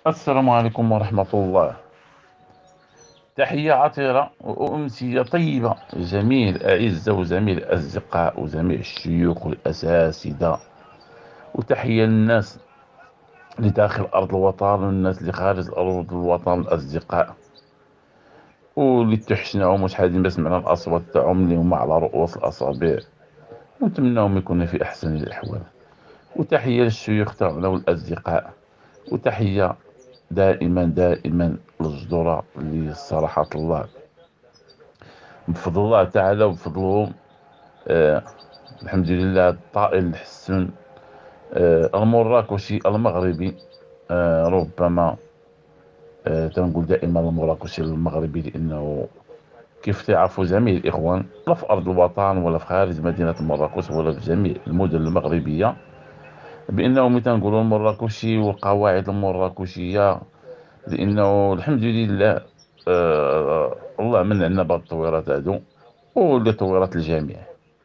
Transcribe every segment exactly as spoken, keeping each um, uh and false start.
السلام عليكم ورحمة الله. تحية عطرة وأمسية طيبة جميع الأعزة وجميع الأصدقاء وجميع الشيوخ والأساتذة، وتحية للناس اللي داخل أرض الوطن والناس اللي خارج أرض الوطن، الأصدقاء واللي تحشناهم مش حادين بس معنا الأصوات تاعهم اللي هما على رؤوس الأصابع، ونتمناهم يكونوا في أحسن الأحوال. وتحية للشيوخ تاعنا والأصدقاء، وتحية دائما دائما للجدرة اللي صراحة الله بفضل الله تعالى وبفضلهم. آه الحمد لله الطائر الحسن، آه المراكشي المغربي. آه ربما آه تنقول دائما المراكشي المغربي لأنه كيف تعرفوا جميع الإخوان، لا في أرض الوطن ولا في خارج مدينة مراكش ولا في جميع المدن المغربية، بأنهم تنقولوا المراكشي والقواعد المراكشية، لأنه الحمد لله آه الله من عنا بعض التطويرات هادو واللي طورت الجميع.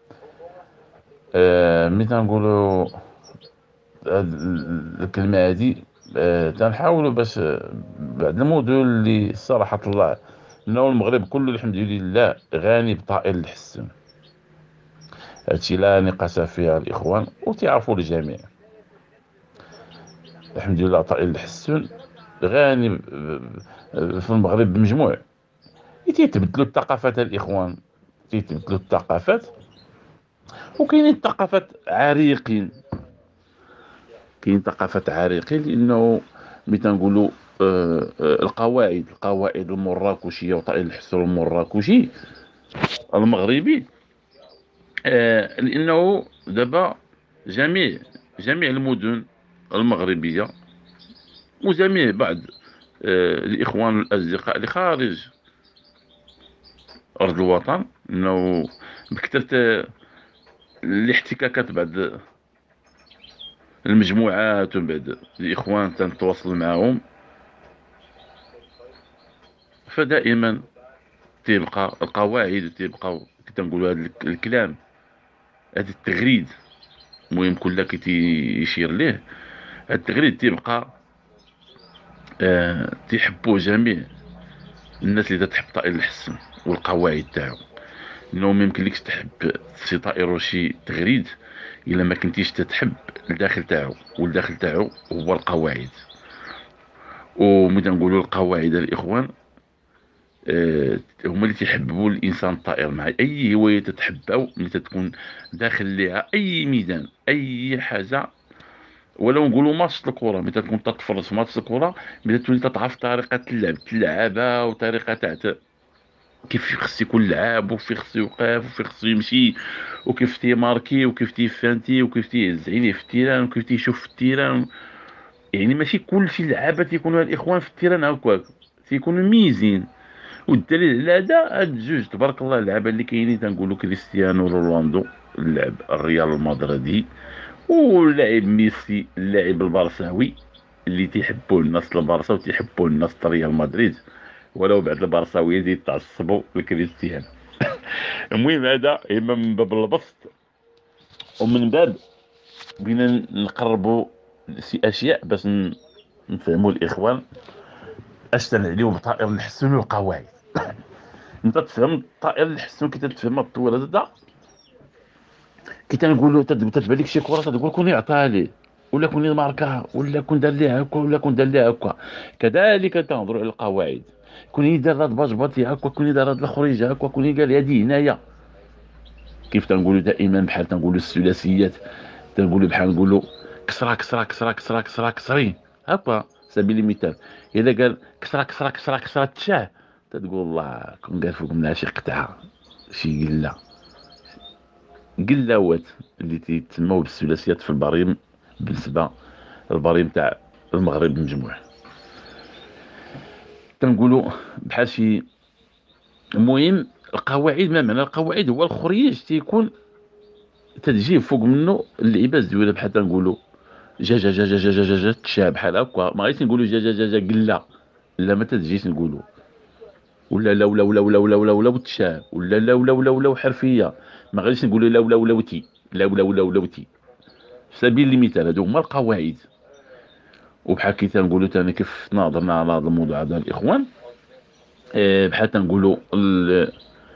آه ملي تنقولوا هاد الكلمة هادي، آه تنحاولوا باش آه، بعد المدن اللي صراحة الله انه المغرب كله الحمد لله غني بطائر الحسن، هادشي لا نقاش فيها الاخوان وتعرفوا الجميع. الحمد لله طائر الحسن غني ب- ب- في المغرب بمجموع. تيتبدلوا الثقافات الاخوان، تيتبدلوا الثقافات، وكاينين ثقافات عريقين، كاين ثقافة عريقين لأنه ملي تنقولوا آه، آه، القواعد القواعد المراكشية وطائر الحسن المراكشي المغربي. آه، لأنه دابا جميع جميع المدن المغربية وجميع بعض آه، الإخوان والأصدقاء اللي خارج أرض الوطن، أنه بكثرة الاحتكاكات بعد المجموعات وبعد الإخوان تنتواصل معهم، فدائما تيبقى القواعد وتيبقاو كي تنقولوا هذا الكلام، هذا التغريد المهم كل كي تيشير ليه. هذا التغريد تيبقى آه تيحبوه جميع الناس اللي تحب طائر الحسن والقواعد تاعو، انه ما يمكنلكش تحب شي طائر وشي تغريد الا ما كنتيش تتحب الداخل تاعو، والداخل تاعو هو القواعد. ومتى نقولوا القواعد الاخوان آه، هما اللي تيحببوا الانسان الطائر مع اي هوايه تتحبها ملي تكون داخل ليها اي ميدان اي حاجه. ولو نقولوا ماتش الكره، ملي تكون تتفرج في ماتش الكره، ملي تولي تعرف طريقه اللعب تلعبها وطريقه تاع كيف خص يكون لعاب وفي خصو يوقف وفي خصو يمشي وكيف تيماركي وكيف تيفانتي وكيف تيهز عينيه في التيران وكيف تيشوف في التيران. يعني ماشي كلشي اللعابه تيكونوا الاخوان في التيران هكاك، تيكونوا ميزين. والدليل على هذا هاد جوج تبارك الله اللعابه اللي كاينين تنقولوا كريستيانو رونالدو اللاعب الريال المدريدي، واللاعب ميسي اللاعب البرشاوي اللي تيحبوا الناس البارسا وتيحبوا الناس ريال مدريد، ولو بعد البرصاويه دي تعصبوا لكريستيانو. المهم هذا اما من باب البسط ومن باب بينا نقربوا شي اشياء باش ن- نفهموا الاخوان اش تنعنيو بطائر الحسن والقواعد. انت تفهم الطائر الحسن كي تتفهم الطويل هذا، كي تنقولوا تد- تتبان لك شي كره تقول كون يعطيها ليه، ولا كون ماركا ولا كون دار ليها هكا ولا كون دار ليها هكا. كذلك تنظروا على القواعد، كون يدار هاد باجباطي هكا، كون يدار هاد الخريجه هكا، كون قال هادي هنايا. كيف تنقولوا دائما بحال تنقولوا الثلاثيات، تنقولوا بحال نقولوا كسرة كسرة كسرة كسرة كسرة كسرين هكا سبيل المثال. اذا قال كسرة كسرة كسرة كسرة تشاه، تتقول الله كون قال فوق منها شي قطعه شي قله قلاوات اللي تيتسموا بالثلاثيات في البريم بالنسبه للبريم تاع المغرب مجموع. تنقولوا بحال شي. المهم القواعد، ما معنى القواعد؟ هو الخريج تيكون تتجي فوق منه اللعيبه الزوينه، بحال تنقولوا جا جا جا جا جا جا جا جا تشا بحال هكا، ما غاديش نقولوا جا جا جا جا قلا، لا ما تتجيش نقولوا. ولا لا ولا ولا ولا ولا ولا ولا وتشا، ولا لا ولا ولا ولا حرفيه، ما غاديش نقولوا لا ولا ولا وتي، لا ولا ولا ولا وتي. في سبيل المثال هادو هما القواعد. وبحال كي تنقولوا تاني كيف ناظرنا على هذا الموضوع هذا الاخوان. آه، بحال تنقولوا ال-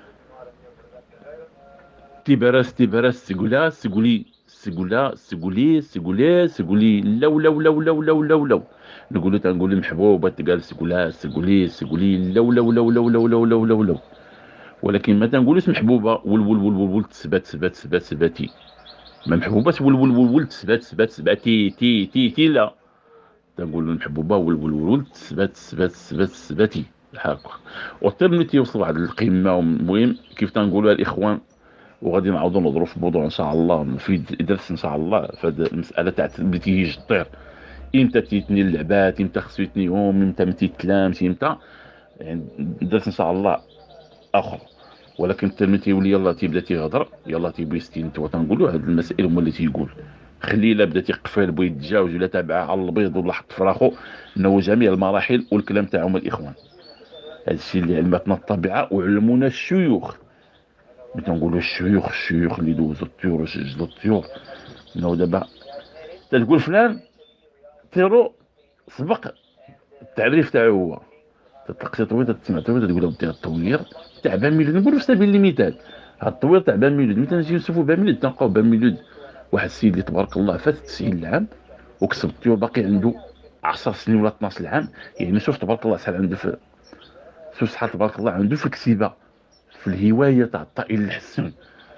تيبرس تيبرس سيقولا سيقولي سيقولا سيقولي سيقولي سيقولي لو لو لو لو لو لو لو نقولوا تنقولوا محبوبه تقال سيقولا سيقولي سيقولي لو لو لو لو لو لو لو لو لو. ولكن ما تنقولوش محبوبه ول ول ول ول ول تثبات تثبات تثبات تثباتي. ما محبوبه ول ول ول ول تثبات تثبات تثباتي تي تي تي لا. تنقولوا المحبوبه ول ول ول ول تثبات تثبات تثبات تثباتي هاكا. وحتى ملي تيوصل واحد القمه. المهم كيف تنقولوا الاخوان، وغادي نعاودوا نهضروا في الموضوع ان شاء الله في درس ان شاء الله في هذه المساله تاع ملي تيجي الطير، امتى تيتني اللعبات، امتى خصو يتنيهم، امتى ما تيتلامش، امتى. يعني درس ان شاء الله اخر. ولكن حتى ملي تيولي يلاه تيبدا تيهضر يلاه تيبويستي نتوما تنقولوا هاد المسائل هما اللي تيقول. خليه الا بدا تيقفل بغى يتجاوز ولا تابعه على البيض ولا حط فراخو، انه جميع المراحل والكلام تاعهم الاخوان. هذا الشيء اللي علمتنا الطبيعه وعلمونا الشيوخ. ملي تنقولوا الشيوخ الشيوخ اللي دوزوا الطيور وسجلوا الطيور، انه دابا تتقول فلان تيرو سبق التعريف تاعو هو. تطلق تطوير تسمع تطوير تقول ودي التطوير تاع بان ميلود. نقولوا في سبيل المثال هاد التطوير تاع بان ميلود، ملي تنجيو نشوفوا بان ميلود تلقاو بان ميلود واحد السيد اللي تبارك الله فات تسعين عام وكسب الطيور باقي عنده عشر سنين ولا اثناش عام. يعني شوف تبارك الله شحال عنده في، شوف شحال تبارك الله عنده في الكسيبه في الهوايه تاع الطائر الحسن.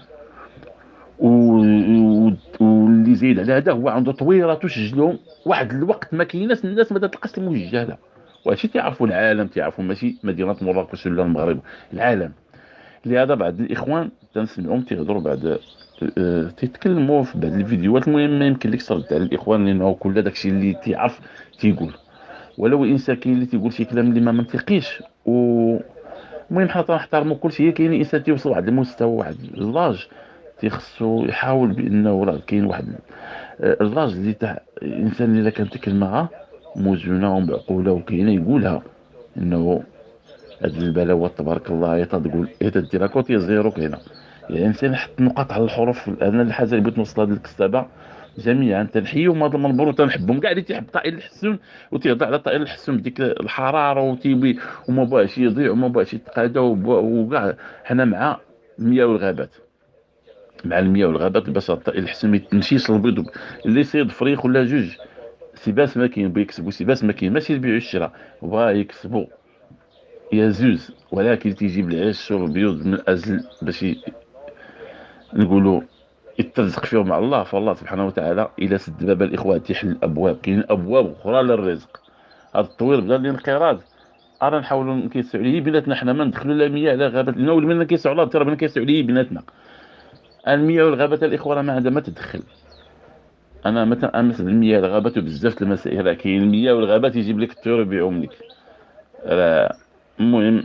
و- واللي زايد على هذا هو عنده طويرات وسجلهم واحد الوقت ما كايناش الناس ما تلقاش المسجله. وهادشي تعرفوا العالم تعرفوا ماشي مدينه مراكش ولا المغرب، العالم. لهذا بعض الاخوان تنسمعهم تيهضروا بعد آه، تيتكلموا في بعض الفيديوهات. المهم ما يمكن لكش ترد على الاخوان لانه كل داكشي اللي تيعرف تيقول. ولو الانسان كاين اللي تيقول شي كلام اللي ما منطقيش. و المهم حنا تنحترموا كلشي. هي كاين انسان تيوصل واحد المستوى واحد اللاج تيخصو يحاول بانه راه كاين واحد آه، اللاج اللي تاع الانسان اللي كانت الكلمه موزونه ومعقوله وكاينه يقولها انه هاد البلاوات تبارك الله هي تقول هي تدير كوتي زيرو كاينه. يعني الانسان يحط نقاط على الحروف. انا الحاجه اللي بغيت نوصلها لك الكتابه جميعا تنحيهم هذا المنظور وتنحبهم كاع اللي تيحب طائر الحسون وتيهضر على طائر الحسون بديك الحراره وتيبي وما بغاش يضيع وما بغاش يتقادى وكاع. حنا مع المياه والغابات، مع المياه والغابات باش الطائر الحسون ما يمشيش للبيض اللي يصيد فريق ولا جوج. سيباس ما كاين بيكسبوا سيباس ما كاين ماشي يبيعوا الشراء بغا يكسبوا يا زوز. ولكن تيجيب العيش والبيوض من اجل باش ي- نقولوا يترزق فيهم مع الله. فالله سبحانه وتعالى الى سد باب الاخوان تيحل الابواب. كاين ابواب اخرى للرزق. هذا التطوير بدا الانقراض. انا نحاولوا نكيسوا عليه بيناتنا. حنا ما ندخلوا لا مياه لا غابات لنا ولا نكيسوا على ترى نكيسوا عليه بيناتنا. المياه والغابات الاخوه راه ما عندها ما تدخل. انا مثلا امس المياه والغابات وبزاف المسائل راه كاين المياه والغابات يجيب لك الطيور يبيعهم لك. راه المهم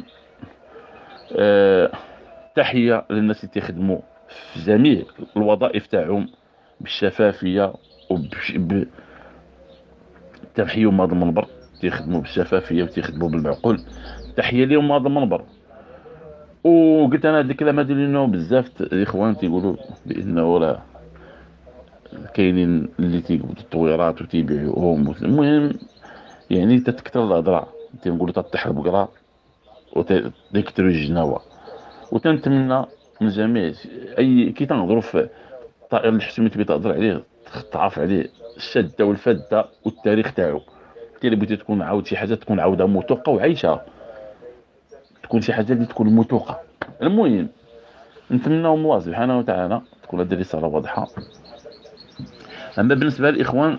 آه تحية للناس اللي تيخدموا في جميع الوظائف تاعهم بالشفافية وبتنحيهم هذا المنبر. تيخدموا بالشفافية وتيخدموا بالمعقول. تحية لهم هذا المنبر. وقلت انا هاد الكلام هادي لانه بزاف الاخوان تيقولوا بانه راه كاينين اللي تيقبضوا التطويرات وتيبيعوهم. المهم يعني تتكثر الهضره تنقولوا تطيح البقره وتكثر الجناوه. وتنتمنى من جميع اي كي تنهضروا في الطائر الحسومي تبي تهضر عليه تعرف عليه الشده والفده والتاريخ تاعو. انت اللي بغيتي تكون عاود شي حاجه تكون عاوده موثوقه وعايشه، تكون شي حاجه اللي تكون موثوقه. المهم نتمناو من الله سبحانه وتعالى تكون هذه الرساله واضحه. اما بالنسبه للاخوان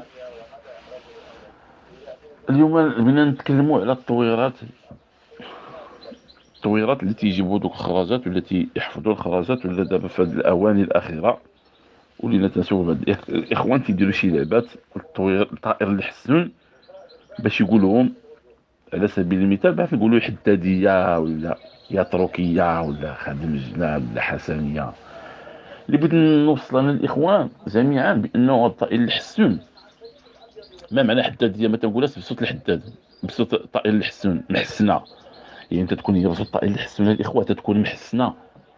اليوم بدنا نتكلموا على التطويرات التطويرات اللي تيجيبوا دوك الخراجات والتي يحفظوا الخراجات ولا دابا في هذه الاواني الاخيره. ولينا تنشوفوا بعض الإخ- الاخوان تيديروا شي لعبات التطوير الطائر الحسون باش يقولوهم. على سبيل المثال بغيت نقولوا حداديه ولا ياتروكيه ولا خادم الجناب ولا حسنيه. اللي بغيت نوصل انا للاخوان جميعا بانه الطائر الحسون ما معنى حداديه ما تنقولهاش بصوت الحداد بصوت الطائر الحسون محسنه. يعني انت تكون هي بصوت الطائر الحسون الاخوه تتكون محسنه.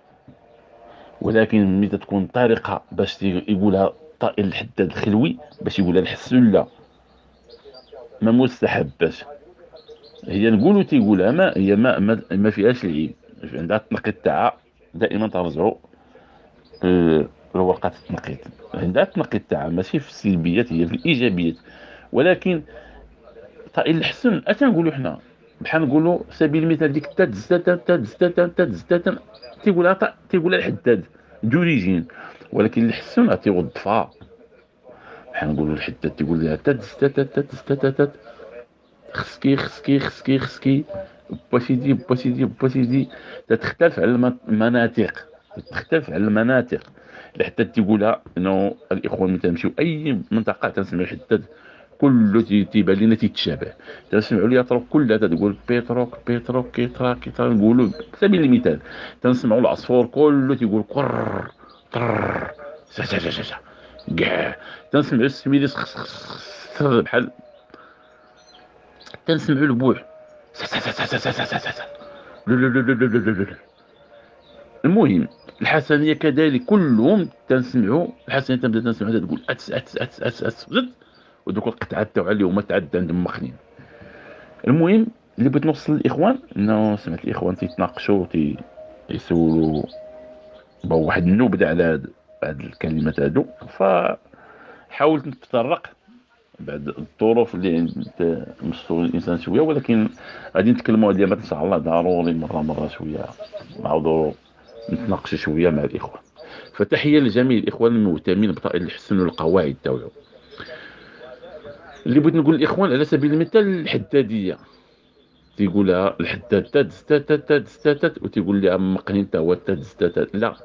ولكن ملي تكون طريقه باش يقولها الطائر الحداد الخلوي باش يقولها الحسون لا. ما مستحباش. هي نقولوا تيقولها ما هي ما ما, ما فيهاش العيب. عندها التنقيط تاعها، دائما ترجعوا آه، لورقة التنقيط. عندها التنقيط تاعها ماشي في السلبيات، هي في الايجابيات. ولكن طائر الحسن اش نقولوا حنا؟ بحال نقولوا سبيل المثال ديك تا دزتا تا دزتا تا دزتا، تيقولها طا- تيقولها الحداد دوريجين. ولكن الحسن تيوظفها. بحال نقولوا الحداد تيقول لها تا دزتا تا دزتا تا خسكي خسكي خسكي خسكي با سيدي با سيدي با سيدي. تتختلف على الم- المناطق، تختلف على المناطق. الحداد تيقولها انه الاخوان ملي تمشيو اي منطقه تنسمع الحداد كله تي- تيبان لنا تيتشابه. تنسمعوا اليطرك كلها تقول بيتروك بيتروك كيترا كيترا، نقولوا على سبيل المثال. تنسمعوا العصفور كله تيقول قر قر سا سا سا سا كاع. تنسمعوا السميريس خس خس خس بحال. تنسمعوا البوح سا سا سا سا سا سا سا سا. لو لو لو لو لو لو لو لو. المهم الحسنية كذلك كلهم تنسمعوا الحسنية، تبدا تنسمعوا تقول اتس اتس اتس اتس اتس زد. ودوك القطعات تاع اللي هما تعدى عندهم مخنين. المهم اللي بغيت نوصل للاخوان انه سمعت الاخوان تيتناقشوا تي يسولوا بواحد النبذه على هاد هاد الكلمات هادو. فحاولت نتطرق بعد الظروف اللي عند مسؤول الانسان شويه. ولكن غادي نتكلموا هاد اليامات ان شاء الله ضروري مره مره شويه نعاودوا نتناقشوا شويه مع الاخوان. فتحيه لجميع الاخوان المهتمين بطائر الحسن والقواعد تاعو. اللي بغيت نقول الاخوان على سبيل المثال الحداديه، تيقولها الحداد تادز تاتات تادز تاتات، وتيقول لها مقنين تا هو تادز تاتات. لا،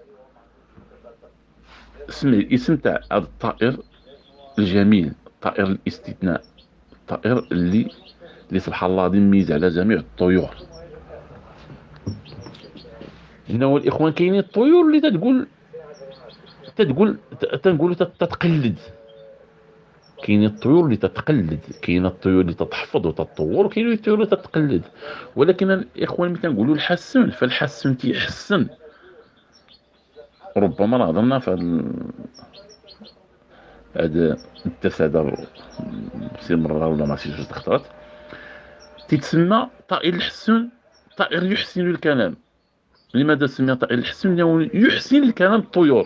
اسم الاسم تاع هذا الطائر الجميل، طائر الاستثناء، الطائر اللي اللي سبحان الله غادي نميز على جميع الطيور. انه الاخوان كاينين الطيور اللي تتقول تتقول تنقولوا تتقلد. كاين الطيور اللي تتقلد، كاين الطيور اللي تتحفظ وتتطور، وكاين الطيور اللي تتقلد. ولكن الاخوان ملي تنقولوا الحسن فالحسن تيحسن. ربما راه هضرنا في هذا الدرس هذا شي مره ولا ما شي جوج خطرات. تيتسمى طائر الحسن طائر يحسن الكلام. لماذا سمي طائر الحسن؟ لانه يحسن الكلام الطيور.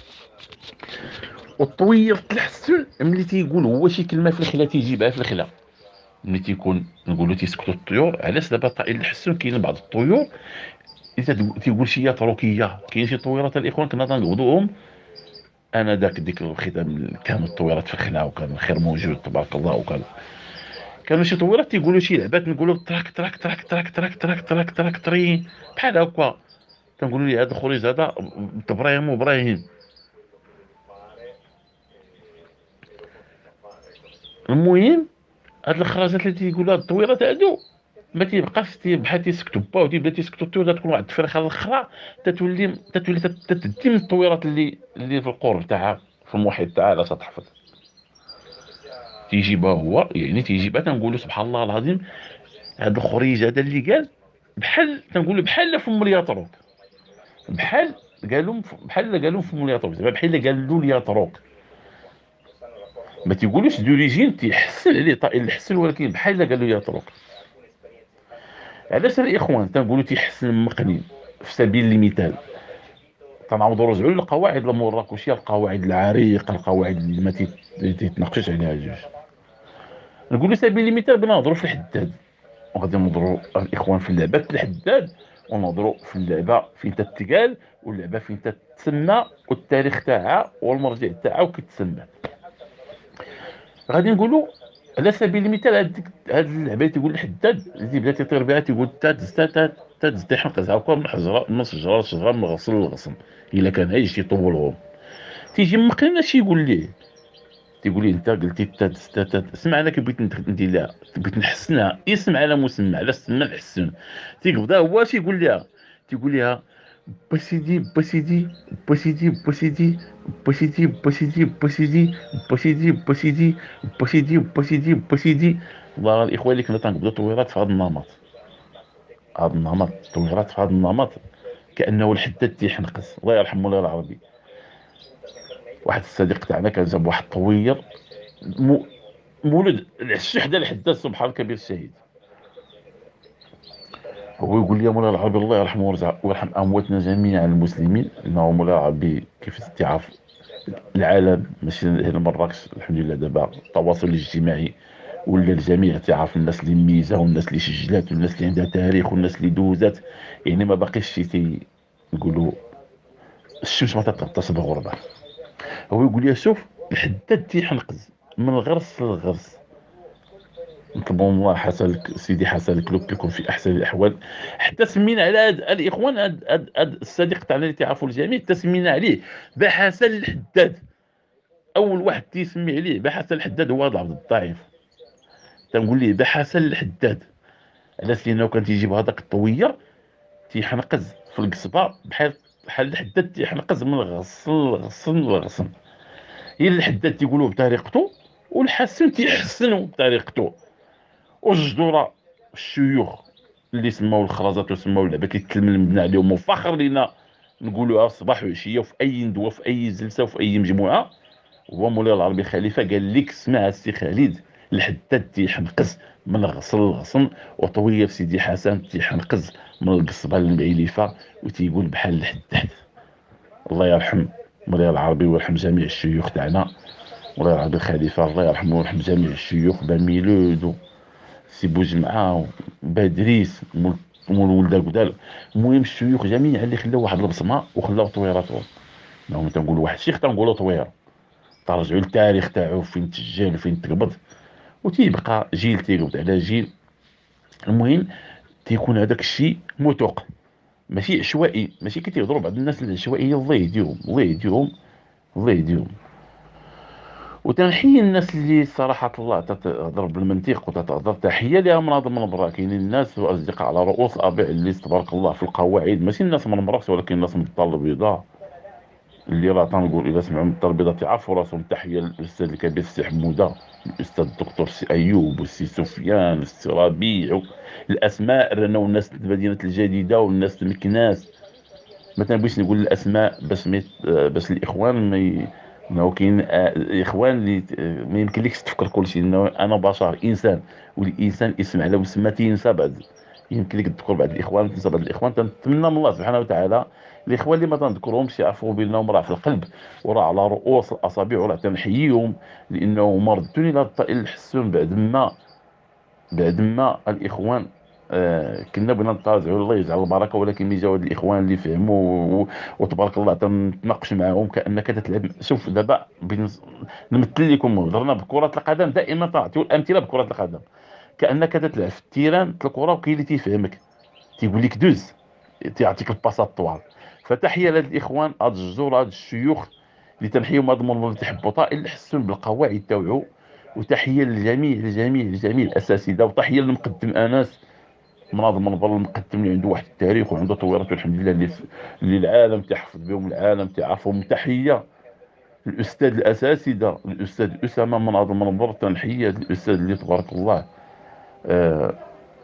والطوير الحسن ملي تيقول هو شي كلمه في الخلا تيجيبها في الخلا. ملي تيكون نقولوا تيسكتوا الطيور، علاش دابا طائر الحسن كاين بعض الطيور اللي تيقول شي يتركيه. كاين شي طويرات الاخوان كنا تنقبضوهم انا داك ديك الختام كانوا الطويرات في الخلا وكان الخير موجود تبارك الله. وكان كانوا شي طويرات تيقولوا شي لعبات نقولوا تراك تراك تراك تراك تراك تراك تراك تراك تري بحال هكا. تنقولوا لي هذا الخريج هذا ابراهيم وابراهيم. المهم هاد الخرجات اللي تيقولوا هاد الطويرات هادو ما تيبقاش تي بحال تيسكتوا با ودي بدا تيسكتوا الطيور، تكون واحد الفرخه الاخرى تتولي تتولي تتدي من الطويرات اللي اللي في القرب تاعها في المحيط تاعها لا تتحفظ. تيجيبها هو يعني تيجيبها تنقولوا سبحان الله العظيم. هاد الخريج هذا اللي قال بحال تنقولوا بحال فم الياطروك. بحال قالوا بحال قالوا فم الياطروك زعما بحال قالوا الياطروك. ما تيقولوش دوريجين تيحسن عليه طائر الحسن، ولكن بحال قالوا ياطروك. علاش الاخوان تنقولوا تيحسن مقني؟ في سبيل المثال تنعاودوا نرجعوا للقواعد المراكشيه، القواعد العريقه، القواعد اللي ما تيتناقشش عليها جوج. نقولوا سبيل المثال بنهضروا في الحداد، وغادي نهضروا الاخوان في اللعبه الحداد، ونهضروا في اللعبه فين تتقال، واللعبه فين تتسمى، والتاريخ تاعها والمرجع تاعها وكتسمى. غادي نقولوا على سبيل المثال هاد هاد اللعبه تيقول الحداد اللي بدا تيطير بها تيقول تات تات تات تيحنق هكا من حجره من شجره لشجره من غصن لغصن. الا كان هايج تيطولهم تيجي مقرن اش يقول ليه. تيقول لي انت قلتي تات تات اسمع انا كي بغيت ندير لها بغيت نحسنها اسم على مسمى على سمى الحسن. تيقبضها هو اش يقول لها. تيقول لها بسيدي بسيدي بسيدي بسيدي بسيدي بسيدي بسيدي بسيدي بسيدي بسيدي بسيدي بسيدي. والله الاخوان اللي كنا تنقبضوا طويرات في هذا النمط، هذا النمط طويرات في هذا النمط كانه الحداد تيحنقز. الله يرحم مولاي العربي، واحد الصديق تاعنا كان جاب واحد الطوير مولد الشحده الحداد سبحان الكبير الشهيد. هو يقول لي يا مولاي العربي الله يرحمه ويرزع- ويرحم امواتنا جميعا المسلمين، انه مولاي العربي كيف تعرف العالم ماشي هنا مراكش الحمد لله دابا التواصل الاجتماعي ولا الجميع تعرف الناس اللي ميزه والناس اللي سجلات والناس اللي عندها تاريخ والناس اللي دوزات. يعني ما باقيش شي تي نقولوا الشمس ما تتغطاش بغربه. هو يقول لي شوف الحداد تيحنقز من الغرس للغرس. نطلبوا من الله حسن سيدي حسن الكلوب يكون في احسن الاحوال. حتى سمينا على هاد الاخوان هاد, هاد, هاد الصديق تاعنا اللي تعرفوا الجميع تسمينا عليه بحسن الحداد. اول واحد تيسمي عليه بحسن الحداد هو هذا عبد الضعيف. تنقول ليه بحسن الحداد علاش لانه كان تيجيب هذاك الطويه تيحنقز في القصبه بحال بحال الحداد تيحنقز من الغصن الغصن الغصن. هي الحداد تيقولوا بطريقته والحسن تيحسنوا بطريقته. والجدورة الشيوخ اللي سماو الخرازات وسماو اللعبة كيتلملمنا عليهم وفخر لينا نقولوها صباح وعشية وفي أي ندوة في أي جلسة وفي أي مجموعة. هو مولاي العربي خليفة قال لك اسمع السي خالد الحداد تيحنقز من الغصن للغصن وطوية في سيدي حسن تيحنقز من القصبة للمعيلفة وتيقول بحال الحداد. الله يرحم مولاي العربي ويرحم جميع الشيوخ تاعنا. مولاي العربي الخليفة الله يرحمه ويرحم جميع الشيوخ باميلود سي بوجمعة بادريس مول مول ولد القدال. المهم الشيوخ جميعا اللي خلاو واحد البصمه وخلاو طويراتهم. نعم تنقول واحد الشيخ تنقولوا طويره ترجعوا للتاريخ تاعو فين تسجل وفين تقبض وتيبقى جيل تيقبض على جيل. المهم تيكون هذاك الشيء موثوق ماشي عشوائي ماشي كي تيهضروا بعض الناس العشوائيه الله يهديهم الله يهديهم الله يهديهم. وتنحيي الناس اللي صراحة الله تتهضر بالمنطق وتتهضر تحية لها مناظم من برا. كاينين الناس وأصدقاء على رؤوس الأصابع اللي تبارك الله في القواعد ماشي الناس من مراكش ولكن الناس من الدار البيضاء اللي راه تنقول إذا سمعوا من الدار البيضاء تعرفوا راسهم. تحية للأستاذ الكبير السي حمودة الأستاذ الدكتور سي أيوب والسي سفيان والسي ربيع الأسماء رانا والناس المدينة الجديدة والناس المكناس. ما تنبغيش نقول الاسماء باش ميت... باش الاخوان ما ي... انه كاين آه، اخوان اللي آه، ما يمكنلكش تفكر كل شيء انه انا بشر انسان والانسان اسم على مسمى تينسى بعد. يمكن لك تذكر بعض الاخوان تنسى بعض الاخوان. تنتمنى من الله سبحانه وتعالى الاخوان اللي ما تنذكرهمش يعرفوا بانهم راه في القلب وراه على رؤوس الاصابع وراه تنحييهم لانه مردوني الى الطائل الحسون بعد ما بعد ما الاخوان آه كنا بغينا نتراجعوا الله يجعل البركه ولكن ملي جاو هاد الاخوان اللي فهموا و- وتبارك الله تنتناقش معاهم كانك تتلعب. شوف دابا بنز- نمثل لكم هضرنا بكره القدم دائما تعطيو الامثله بكره القدم كانك تتلعب في التيران تاع الكره وكاين اللي تيفهمك تيقول لك دوز تيعطيك الباسات طوال. فتحيه لهاد الاخوان هاد الجزر هاد الشيوخ اللي تنحيهم هاد المنظر اللي تيحبوا طائل الحسن بالقواعد تاوعو. وتحيه للجميع للجميع لجميع الاساتذه وتحيه للمقدم انس مناظم منظر المقدم اللي عنده واحد التاريخ وعنده طويرته الحمد لله اللي, اللي العالم تحفظ بهم العالم تعرفهم. تحيه الاستاذ الاساتذه الاستاذ اسامه مناظم منظر تنحيه الاستاذ اللي تبارك الله آه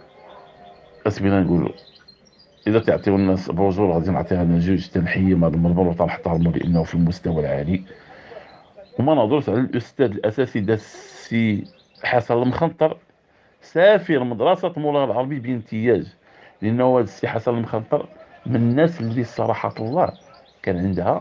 اسمينا نقولوا اذا تعطيو الناس بوجور غادي نعطيها انا جوج تنحيه من هذا المنظر وتنحترمو لانه في المستوى العالي. وما نهضرش على الاستاذ الاساسي دا السي حسن المخنطر سافر مدرسة مولانا العربي بامتياز. لأنه هذا السي حسن المخنطر من الناس اللي صراحة الله كان عندها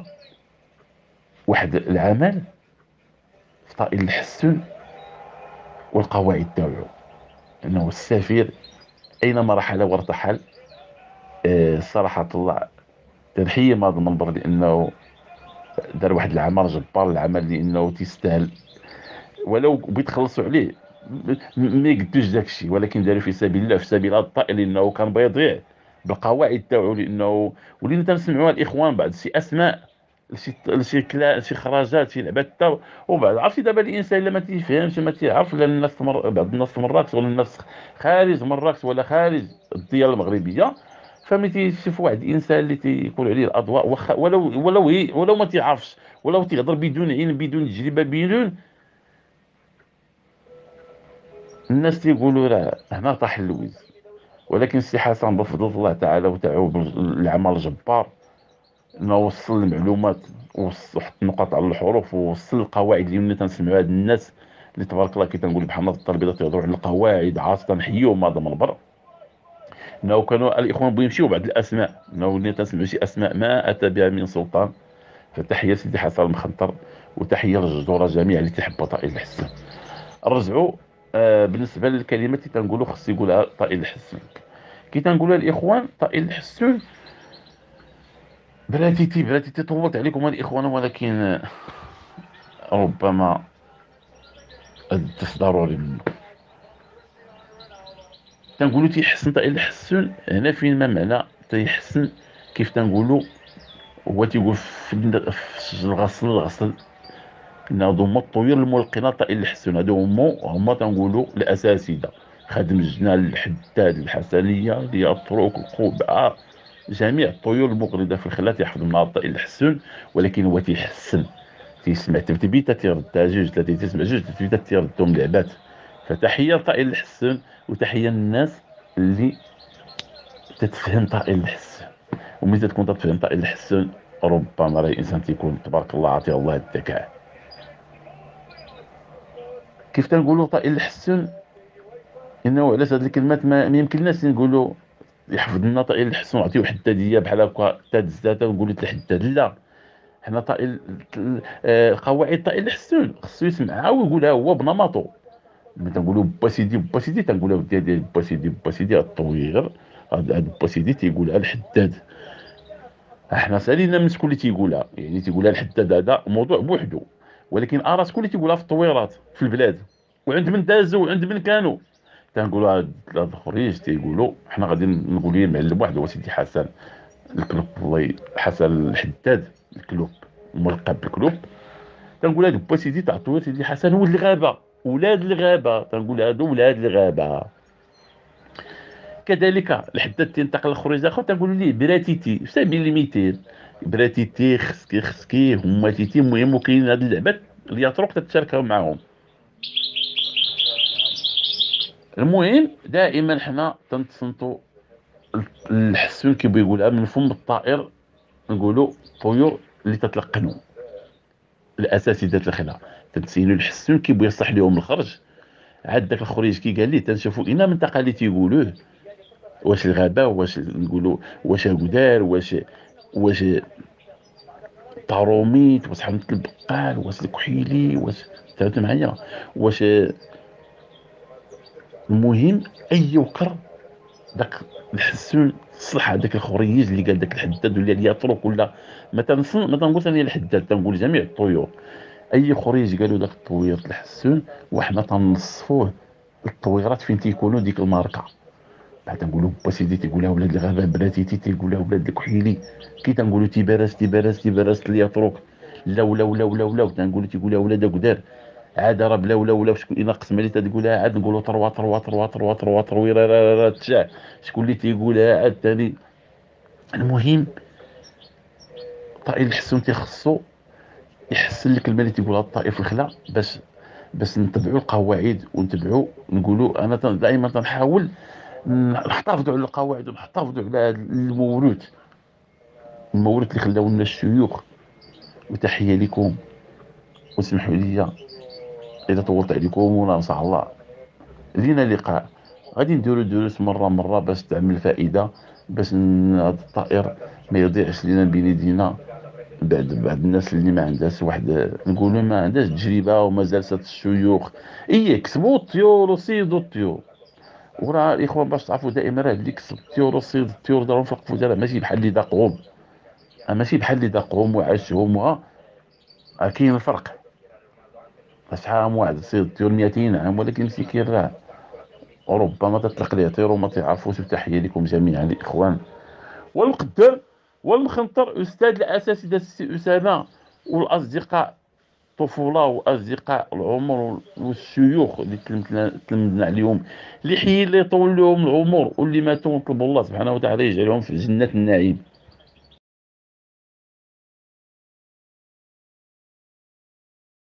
واحد العمل في طائل الحسن والقواعد تاعو. أنه السفير أينما رحل وارتحل آه، صراحة الله تنحية من هذا المنبر لأنه دار واحد العمل جبار العمل لأنه تيستاهل ولو بيتخلصوا عليه م- م- ما يقدوش داك الشيء ولكن داروا في سبيل الله في سبيل هذا الطائل لانه كان بيضيع بالقواعد تاعو. لانه ولينا تنسمعوا الاخوان بعد شي اسماء شي شي كلا شي خرجات شي لعبات تاع. وبعد عرفتي دابا الانسان الا ما تيفهمش ما تيعرف لا الناس مر... بعض الناس في مراكش ولا الناس خارج مراكش ولا خارج الديار المغربيه فملي تيشوف واحد الانسان اللي تيقول عليه الاضواء وخ... ولو ولو هي... ولو ما تيعرفش ولو تيهضر بدون علم بدون تجربه بدون الناس تيقولوا راه هنا طاح اللويز. ولكن السي حسن بفضل الله تعالى وتعاو بالعمل الجبار انه وصل المعلومات وحط النقاط على الحروف ووصل القواعد اللي ملي تنسمعوا هاد الناس اللي تبارك الله كي تنقول بحال الناس التربيه تيهضروا على القواعد، عاصه نحيوهم هذا منبر، انه كانوا الاخوان بغيو يمشيو بعض الاسماء، انه ولينا تنسمع شي اسماء ما اتى بها من سلطان. فتحيه سيدي حسن المخنطر، وتحيه للجدوره جميع اللي تيحبوا طائر الحسن. رجعوا. آه بالنسبه للكلمات اللي تنقولوا خص يقولها طائر الحسن، كي تنقولها الاخوان طائر الحسن. بلاتيتي بلاتيتي طولت عليكم الاخوان، ولكن آه، ربما الدرس ضروري منه. تنقولوا تيحسن طائر الحسن، هنا فين ما معنى تيحسن. كيف تنقولوا هو تيقول في في الغسل الغسل ان هادو هما الطيور الملقنه طائر الحسن، هادو هما هما تنقولوا الاساتذه، خادم الجنان الحداد الحسنيه الياطروك القبعه، جميع الطيور المغرده في الخلا تيحفظ منها طائر الحسن. ولكن هو تيحسن، تيسمع تبتبيته تيردها جوج ثلاثه، تيسمع جوج تبتبيته تيردهم لعبات. فتحيه لطائر الحسن، وتحيه للناس اللي تتفهم طائر الحسن. وملي تكون تتفهم طائر الحسن، ربما راه الانسان تيكون تبارك الله عطيه الله الذكاء. كيف تنقولوا طائر الحسن، انه علاش هاد الكلمات ما, ما يمكنناش نقولوا يحفظ لنا طائر الحسن ونعطيو حداديه بحال هكا تاد الزاته ونقولوا الحداد، لا. حنا طائر آه، قواعد طائر الحسن خصو يسمعها ويقولها هو بنمطو. ملي تنقولوا با سيدي با سيدي تنقولها ودي ديال با سيدي با سيدي الطويغر، هاد با سيدي تيقولها الحداد. احنا سالينا من شكون اللي تيقولها، يعني تيقولها الحداد هذا موضوع بوحدو، ولكن ارى شكون اللي تيقولها في الطويرات في البلاد، وعند من دازوا وعند من كانوا. تنقولوا هاد هاد الخريج تيقولوا حنا غادي نقول ليه معلم واحد هو سيدي حسن الكلوب، الله ي- حسن الحداد الكلوب، ملقب بالكلوب. تنقول هاد با سيدي تاع الطوير سيدي حسن ولد الغابه، ولاد الغابه، تنقول هادو ولاد الغابه. كذلك الحداد تينتقل للخريج اخر تنقول ليه براتيتي في سبيل المثال، براتيتي خسكي خسكي هما تيتي. المهم وكاين هاد اللعبات اللي يطرق تتشاركها معاهم. المهم دائما حنا تنتصنتو الحسون كيبغي يقولها من فم الطائر، نقولوا طيور اللي تتلقنوا الاساتذه الخلا، تنسينوا الحسون كيبغي يصح لهم الخرج. عاد داك الخريج كي قال لي تنشوفوا اين منطقه اللي تيقولوه، واش الغابه، واش نقولوا واش غدار، واش واش طاروميت، واش حمد البقال، واش الكحيلي، واش فهمت معايا، واش. المهم اي وكر داك الحسون صلح هذاك الخريج اللي قال داك الحداد ولا الياطروك ولا ما تنص ما تنقولش انا الحداد، تنقول جميع الطيور. اي خريج قالوا داك الطوير الحسون، وحنا تنصفوه الطويرات فين تيكونوا ديك الماركه. بعد نقولوا با سيدي تيقولها ولاد الغابه، بلاتيتي تيقولها ولاد الكحيلي، كي تنقولوا تيبارس تيبارس تيبارس الياطروك، لا ولا ولا ولا ولا تنقولوا تيقولها ولاد قدار. عاد راه بلا ولا ولا شكون الا قسم علي تقولها عاد نقولوا طروا طروا طروا طروا طروا طرويره را را تشاع. شكون اللي تيقولها عاد ثاني. المهم طائر الحسون تيخصو يحسن لك المال اللي تيقولها الطائر في الخلا، باش باش نتبعوا القواعد ونتبعوا نقولوا. انا تن- دائما تنحاول نحتفظوا على القواعد ونحتفظوا على هذا الموروث، الموروث اللي خلاو لنا الشيوخ. وتحيه لكم، واسمحوا لي اذا طولت عليكم، ولا نصح الله لينا لقاء غادي نديرو دروس مره مره باش تعمل فائده، باش ن- هاد الطائر ما يضيعش لينا بين يدينا. بعد بعض الناس اللي ما عندهاش واحد نقولوا ما عندهاش تجربه ومازال سات الشيوخ، اي كسبوا الطيور وصيدوا الطيور. وراه الاخوان باش تعرفوا دائما راه اللي كسب الطيور وصيد الطيور دارهم في القفوزه، راه ماشي بحال اللي داقهم، راه ماشي بحال اللي داقهم وعاشهم وها. راه كاين الفرق. شحال من واحد صيد الطيور مئتين عام ولكن مسكين راه وربما تطلق ليه طير وما تعرفوش. تحيه لكم جميعا الاخوان والمقدر والمخنطر، استاذ الاساتذه السي اسامه، والاصدقاء الطفوله واصدقاء العمر والشيوخ اللي تلمتنا تلمذنا عليهم، اللي حي اللي يطول لهم العمر واللي ماتوا نطلب الله سبحانه وتعالى يجعلهم في جنة النعيم.